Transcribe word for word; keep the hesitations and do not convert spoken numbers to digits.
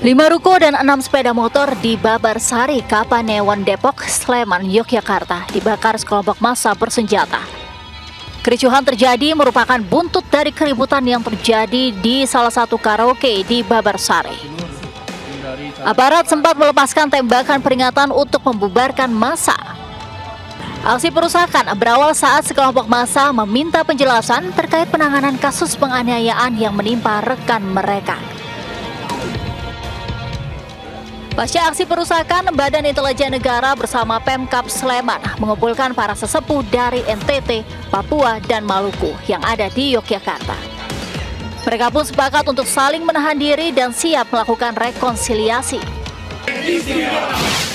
Lima ruko dan enam sepeda motor di Babarsari, Kapanewon, Depok, Sleman, Yogyakarta dibakar sekelompok massa bersenjata. Kericuhan terjadi merupakan buntut dari keributan yang terjadi di salah satu karaoke di Babarsari. Aparat sempat melepaskan tembakan peringatan untuk membubarkan massa. Aksi perusakan berawal saat sekelompok massa meminta penjelasan terkait penanganan kasus penganiayaan yang menimpa rekan mereka. Pasca aksi perusakan, Badan Intelijen Negara bersama Pemkab Sleman mengumpulkan para sesepuh dari N T T, Papua, dan Maluku yang ada di Yogyakarta. Mereka pun sepakat untuk saling menahan diri dan siap melakukan rekonsiliasi.